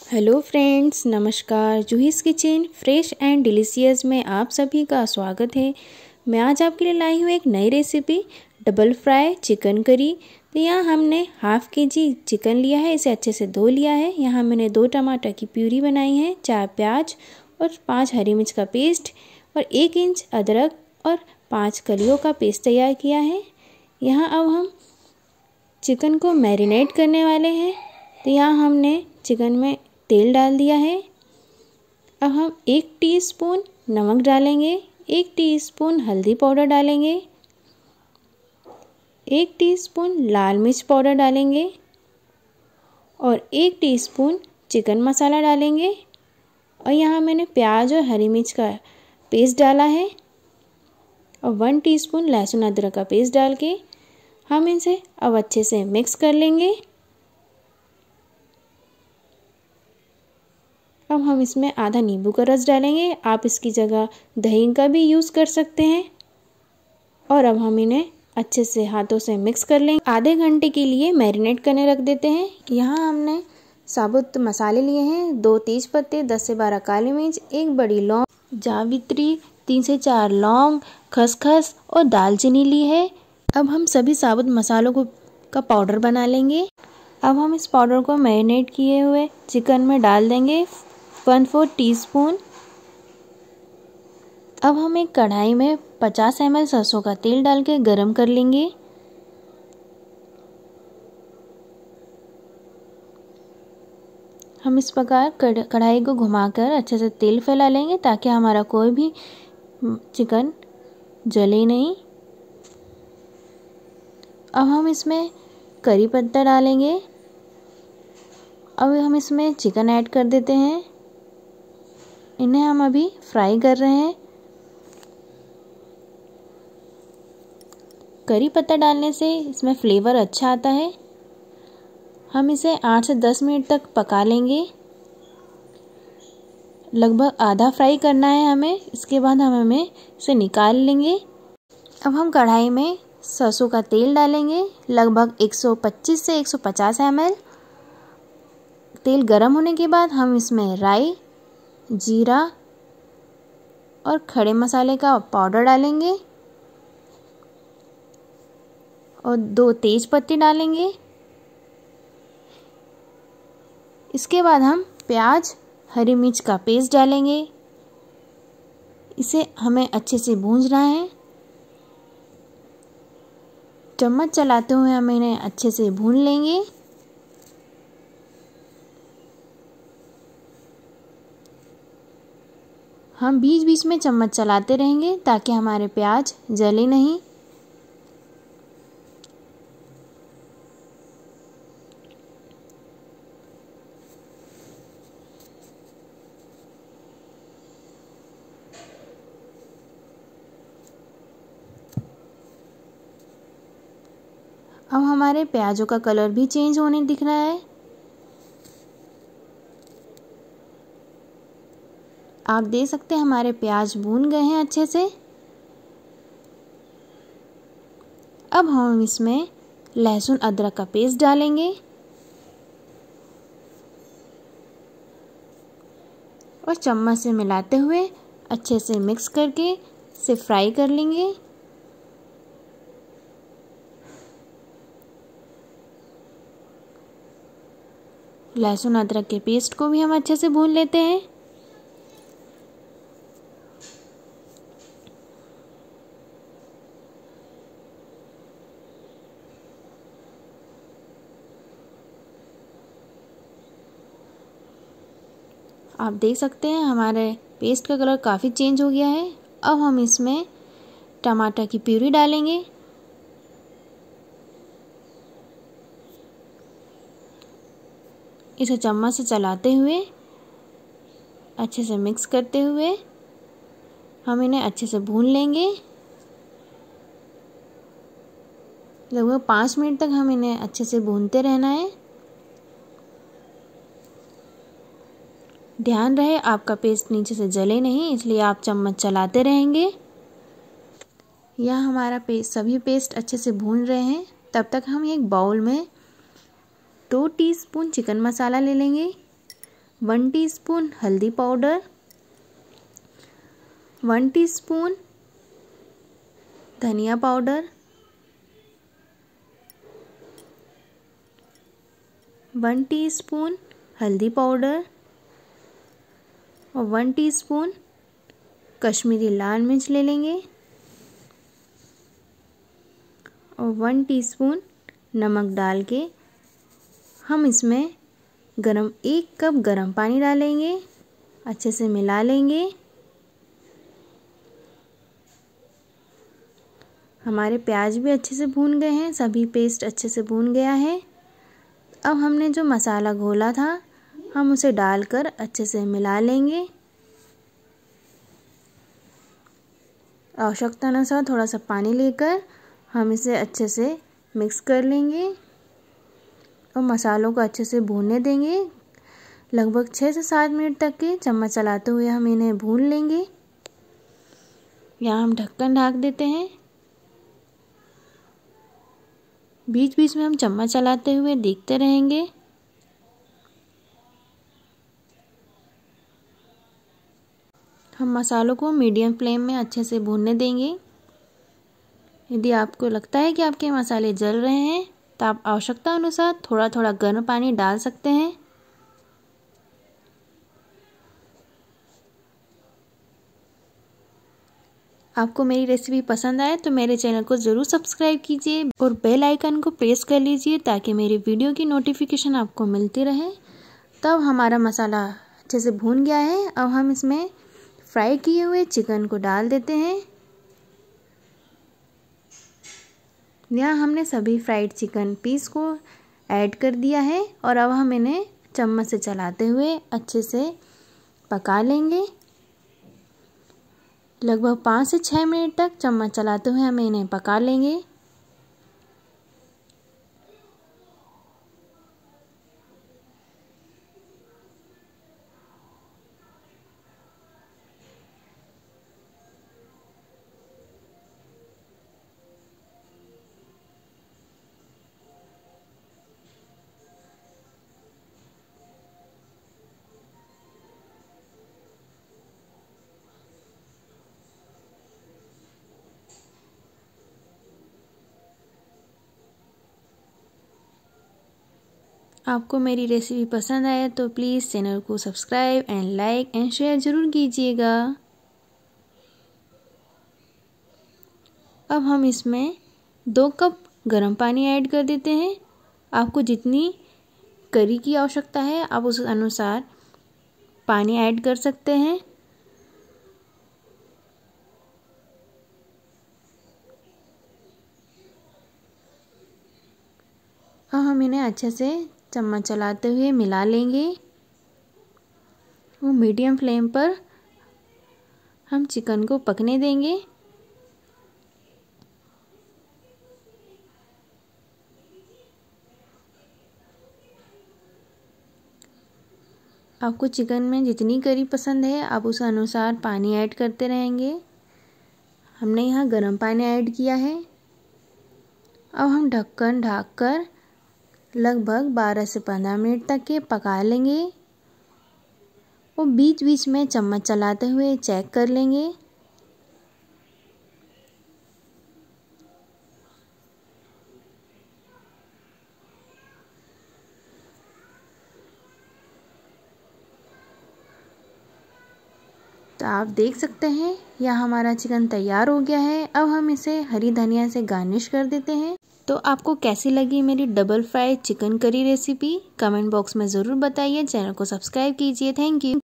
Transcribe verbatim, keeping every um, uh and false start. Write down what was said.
Hello friends, नमस्कार। Juhi's kitchen fresh and delicious में आप सभी का स्वागत है। मैं आज आपके लिए लाई हूँ एक नई रेसिपी, डबल फ्राई चिकन करी। तो यहाँ हमने हाफ़ के जी चिकन लिया है, इसे अच्छे से धो लिया है। यहाँ मैंने दो टमाटर की प्यूरी बनाई है, चार प्याज और पाँच हरी मिर्च का पेस्ट और एक इंच अदरक और पाँच कलियों का पेस्ट तैयार किया है। यहाँ अब हम चिकन को मैरिनेट करने वाले हैं। तो यहाँ हमने चिकन में तेल डाल दिया है। अब हम एक टीस्पून नमक डालेंगे, एक टीस्पून हल्दी पाउडर डालेंगे, एक टीस्पून लाल मिर्च पाउडर डालेंगे और एक टीस्पून चिकन मसाला डालेंगे। और यहाँ मैंने प्याज और हरी मिर्च का पेस्ट डाला है और वन टीस्पून लहसुन अदरक का पेस्ट डाल के हम इसे अब अच्छे से मिक्स कर लेंगे। अब हम इसमें आधा नींबू का रस डालेंगे, आप इसकी जगह दही का भी यूज़ कर सकते हैं। और अब हम इन्हें अच्छे से हाथों से मिक्स कर लेंगे। आधे घंटे के लिए मैरिनेट करने रख देते हैं। यहाँ हमने साबुत मसाले लिए हैं, दो तेज पत्ते, दस से बारह काली मिर्च, एक बड़ी लौंग, जावित्री, तीन से चार लौंग, खसखस और दालचीनी ली है। अब हम सभी साबुत मसालों को का पाउडर बना लेंगे। अब हम इस पाउडर को मैरिनेट किए हुए चिकन में डाल देंगे, वन फोर्थ टीस्पून। अब हम एक कढ़ाई में पचास एम एल सरसों का तेल डाल के गरम कर लेंगे। हम इस प्रकार कढ़ाई को घुमाकर अच्छे से तेल फैला लेंगे ताकि हमारा कोई भी चिकन जले नहीं। अब हम इसमें करी पत्ता डालेंगे। अब हम इसमें चिकन ऐड कर देते हैं। इन्हें हम अभी फ्राई कर रहे हैं। करी पत्ता डालने से इसमें फ्लेवर अच्छा आता है। हम इसे आठ से दस मिनट तक पका लेंगे। लगभग आधा फ्राई करना है हमें। इसके बाद हम हमें इसे निकाल लेंगे। अब हम कढ़ाई में सरसों का तेल डालेंगे, लगभग एक सौ पच्चीस से एक सौ पचास एम एल। तेल गर्म होने के बाद हम इसमें राई, जीरा और खड़े मसाले का पाउडर डालेंगे और दो तेज पत्ते डालेंगे। इसके बाद हम प्याज, हरी मिर्च का पेस्ट डालेंगे। इसे हमें अच्छे से भूंजना है। चम्मच चलाते हुए हम इन्हें अच्छे से भून लेंगे। हम बीच बीच में चम्मच चलाते रहेंगे ताकि हमारे प्याज जले नहीं। अब हमारे प्याजों का कलर भी चेंज होने दिख रहा है। आप देख सकते हैं हमारे प्याज भून गए हैं अच्छे से। अब हम इसमें लहसुन अदरक का पेस्ट डालेंगे और चम्मच से मिलाते हुए अच्छे से मिक्स करके इसे फ्राई कर लेंगे। लहसुन अदरक के पेस्ट को भी हम अच्छे से भून लेते हैं। आप देख सकते हैं हमारे पेस्ट का कलर काफ़ी चेंज हो गया है। अब हम इसमें टमाटर की प्यूरी डालेंगे। इसे चम्मच से चलाते हुए अच्छे से मिक्स करते हुए हम इन्हें अच्छे से भून लेंगे। लगभग पाँच मिनट तक हम इन्हें अच्छे से भूनते रहना है। ध्यान रहे आपका पेस्ट नीचे से जले नहीं, इसलिए आप चम्मच चलाते रहेंगे। यह हमारा पेस्ट सभी पेस्ट अच्छे से भून रहे हैं। तब तक हम एक बाउल में दो टीस्पून चिकन मसाला ले लेंगे, वन टीस्पून हल्दी पाउडर, वन टीस्पून धनिया पाउडर, वन टीस्पून हल्दी पाउडर और वन टीस्पून कश्मीरी लाल मिर्च ले लेंगे और वन टीस्पून नमक डाल के हम इसमें गरम एक कप गरम पानी डालेंगे, अच्छे से मिला लेंगे। हमारे प्याज भी अच्छे से भून गए हैं, सभी पेस्ट अच्छे से भून गया है। अब हमने जो मसाला घोला था हम उसे डालकर अच्छे से मिला लेंगे। आवश्यकता अनुसार थोड़ा सा पानी लेकर हम इसे अच्छे से मिक्स कर लेंगे और मसालों को अच्छे से भूनने देंगे। लगभग छः से सात मिनट तक के चम्मच चलाते हुए हम इन्हें भून लेंगे। यहाँ हम ढक्कन ढक देते हैं। बीच बीच में हम चम्मच चलाते हुए देखते रहेंगे। हम मसालों को मीडियम फ्लेम में अच्छे से भूनने देंगे। यदि आपको लगता है कि आपके मसाले जल रहे हैं तो आप आवश्यकता अनुसार थोड़ा थोड़ा गर्म पानी डाल सकते हैं। आपको मेरी रेसिपी पसंद आए तो मेरे चैनल को ज़रूर सब्सक्राइब कीजिए और बेल आइकन को प्रेस कर लीजिए ताकि मेरी वीडियो की नोटिफिकेशन आपको मिलती रहे। तब हमारा मसाला अच्छे से भून गया है। अब हम इसमें फ्राई किए हुए चिकन को डाल देते हैं। यहाँ हमने सभी फ्राइड चिकन पीस को ऐड कर दिया है और अब हम इन्हें चम्मच से चलाते हुए अच्छे से पका लेंगे। लगभग पाँच से छः मिनट तक चम्मच चलाते हुए हम इन्हें पका लेंगे। आपको मेरी रेसिपी पसंद आए तो प्लीज़ चैनल को subscribe and like and share ज़रूर कीजिएगा। अब हम इसमें दो कप गर्म पानी ऐड कर देते हैं। आपको जितनी करी की आवश्यकता है आप उस अनुसार पानी ऐड कर सकते हैं। अब हम इन्हें अच्छे से चम्मच चलाते हुए मिला लेंगे। वो मीडियम फ्लेम पर हम चिकन को पकने देंगे। आपको चिकन में जितनी करी पसंद है आप उस अनुसार पानी ऐड करते रहेंगे। हमने यहाँ गर्म पानी ऐड किया है। अब हम ढक्कन ढक कर लगभग बारह से पंद्रह मिनट तक के पका लेंगे और बीच बीच में चम्मच चलाते हुए चेक कर लेंगे। तो आप देख सकते हैं यह हमारा चिकन तैयार हो गया है। अब हम इसे हरी धनिया से गार्निश कर देते हैं। तो आपको कैसी लगी मेरी double fry chicken curry recipe comment box में ज़रूर बताइए। चैनल को सब्सक्राइब कीजिए। Thank you.